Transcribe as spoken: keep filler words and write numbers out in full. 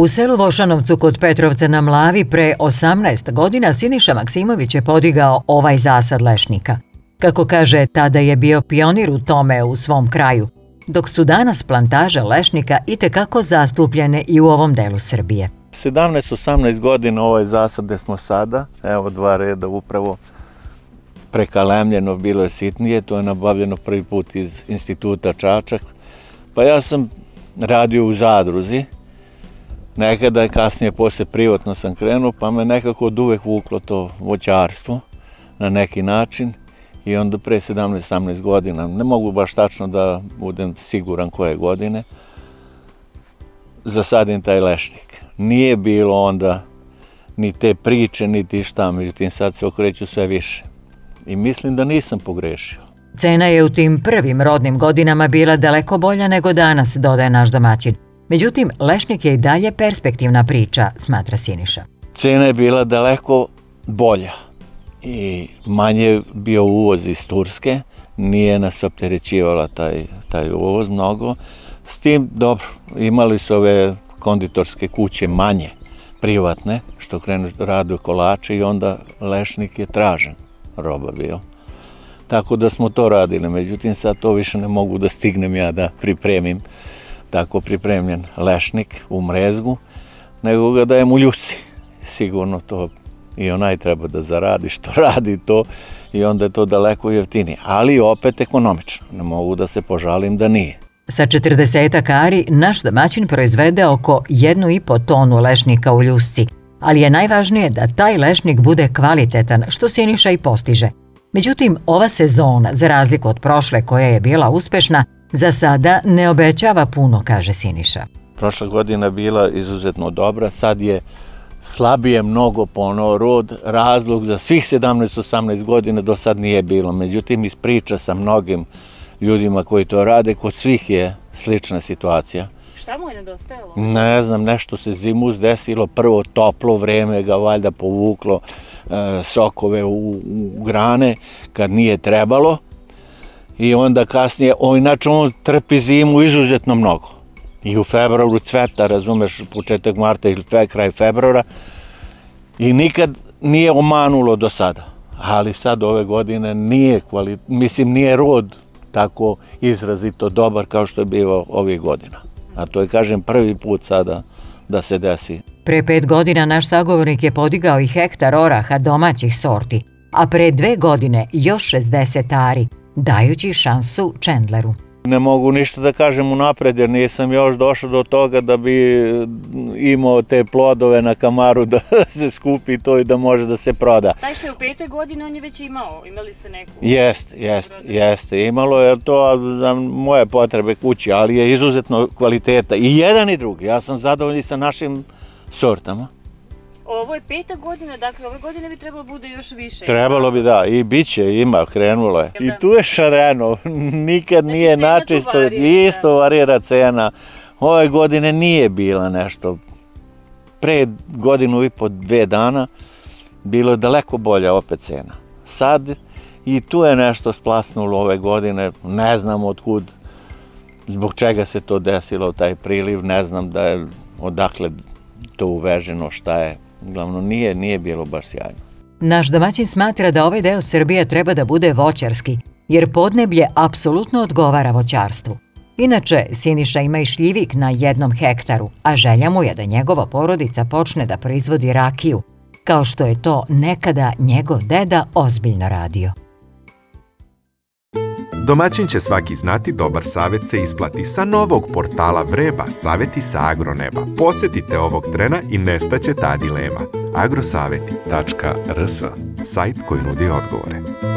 U selu Vošanovcu kod Petrovca na Mlavi pre osamnaest godina Siniša Maksimović je podigao ovaj zasad lešnika. Kako kaže, tada je bio pionir u tome u svom kraju, dok su danas plantaže lešnika itekako zastupljene i u ovom delu Srbije. sedamnaest osamnaest godina ovaj zasad gde smo sada, evo dva reda upravo prekalemljeno, bilo je sitnije, to je nabavljeno prvi put iz instituta Čačak. Pa ja sam radio u zadruzi, nekada je kasnije, posle privatno sam krenuo, pa me nekako od uvek vuklo to voćarstvo na neki način i onda pre sedamnaest osamnaest godina, ne mogu baš tačno da budem siguran koje godine, zasadim taj lešnik. Nije bilo onda ni te priče, niti šta, međutim sad se okreću sve više. I mislim da nisam pogrešio. Cena je u tim prvim rodnim godinama bila daleko bolja nego danas, dodaje naš domaćin. Međutim, lešnik je i dalje perspektivna priča, smatra Siniša. Cena je bila daleko bolja i manje bio uvoz iz Turske, nije nas opterećivala taj, taj uvoz mnogo. S tim, dobro, imali su ove konditorske kuće manje, privatne, što krenu radu kolače i onda lešnik je tražen roba bio. Tako da smo to radili, međutim sad to više ne mogu da stignem ja da pripremim tako pripremljen lešnik u mrezgu, nego ga dajem u ljuci. Sigurno to i onaj treba da zaradi što radi to i onda je to daleko jeftinije, ali opet ekonomično, ne mogu da se požalim da nije. Sa četrdesetak ari naš domaćin proizvede oko jednu i po tonu lešnika u ljusci, ali je najvažnije da taj lešnik bude kvalitetan, što Siniša i postiže. Međutim, ova sezona, za razliku od prošle koja je bila uspešna, za sada ne obećava puno, kaže Siniša. Prošla godina bila izuzetno dobra, sad je slabije mnogo po rod, razlog za svih sedamnaest osamnaest godina do sad nije bilo. Međutim, iz priča sa mnogim ljudima koji to rade, kod svih je slična situacija. Šta mu je nedostajalo? Ne znam, nešto se zimus desilo, prvo toplo vreme ga valjda povuklo e, sokove u, u grane kad nije trebalo i onda kasnije, o, inače on trpi zimu izuzetno mnogo. I u februaru cveta, razumeš, početak marta ili fe, kraj februara i nikad nije omanulo do sada. Ali sad ove godine nije kvalit, mislim nije rod tako izrazito dobar kao što je bio ovih godina. A to je, kažem, prvi put sada da se desi. Pre pet godina naš sagovornik je podigao i hektar oraha domaćih sorti, a pre dve godine još šezdeset ari, dajući šansu Chandleru. Ne mogu ništa da kažem unapred jer nisam još došao do toga da bi imao te plodove na kamaru da se skupi to i da može da se proda. Taj što je u petoj godini on je već imao, imali ste neku? Jeste, jeste, jeste. Imalo je to za moje potrebe kući, ali je izuzetno kvaliteta. I jedan i drugi. Ja sam zadovoljni sa našim sortama. Ovo je peta godina, dakle ove godine bi trebalo bude još više. Trebalo bi, da, i bit će, ima, krenulo je. I tu je šareno, nikad nije načisto, isto varira cena. Ove godine nije bila nešto. Pre godinu i po dve dana bilo je daleko bolja opet cena. Sad i tu je nešto splasnulo ove godine, ne znam otkud, zbog čega se to desilo, taj priliv, ne znam da je odakle to uveženo, šta je. Uglavnom, nije, nije bilo baš sjajno. Naš domaćin smatra da ovaj deo Srbije treba da bude voćarski, jer podneblje apsolutno odgovara voćarstvu. Inače, Siniša ima i šljivik na jednom hektaru, a želja mu je da njegova porodica počne da proizvodi rakiju, kao što je to nekada njegov deda ozbiljno radio. Domaćin će svaki znati, dobar savjet se isplati. Sa novog portala Vreba, savjeti sa agroneba. Posetite ovog trena i nestaće ta dilema. agrosaveti tačka rs, sajt koji nudi odgovore.